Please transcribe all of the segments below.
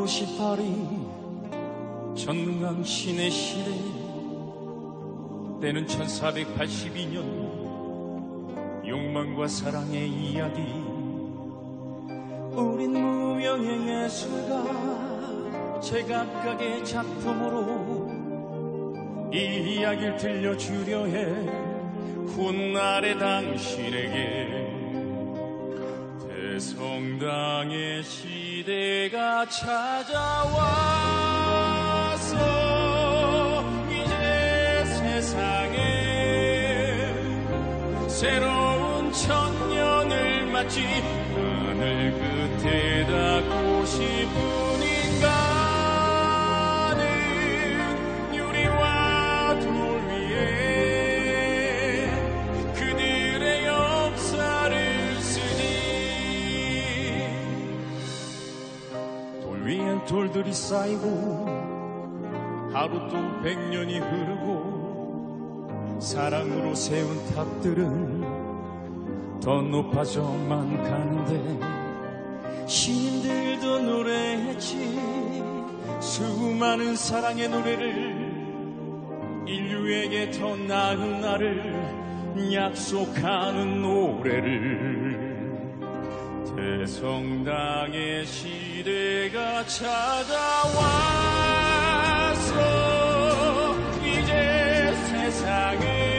18이 전강신의 시대, 때는 1482년, 욕망과 사랑의 이야기. 우린 무명의 예술가 제각각의 작품으로 이 이야기를 들려주려 해. 훗날의 당신에게 대성당의 시대가 찾아와서 이제 세상에 새로운 천년을 맞지. 하늘 끝에 닿고 싶은 인간은 유리와 돌 위에 그들의 역사를 쓰지. 돌 위엔 돌들이 쌓이고 하루 또 100년이 흐르고 사랑으로 세운 탑들은 더 높아져만 가는데, 시인들도 노래했지. 수많은 사랑의 노래를, 인류에게 더 나은 날을 약속하는 노래를. 대성당의 시대가 찾아와서 이제 세상에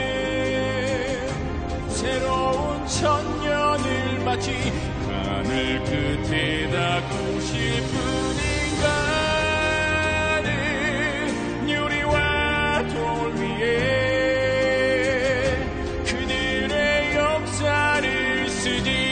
새로운 천년을 맞지. 하늘 끝에 닿고 싶은 인간은 유리와 돌 위에 그들의 역사를 쓰지.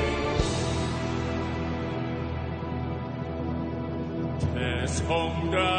대성당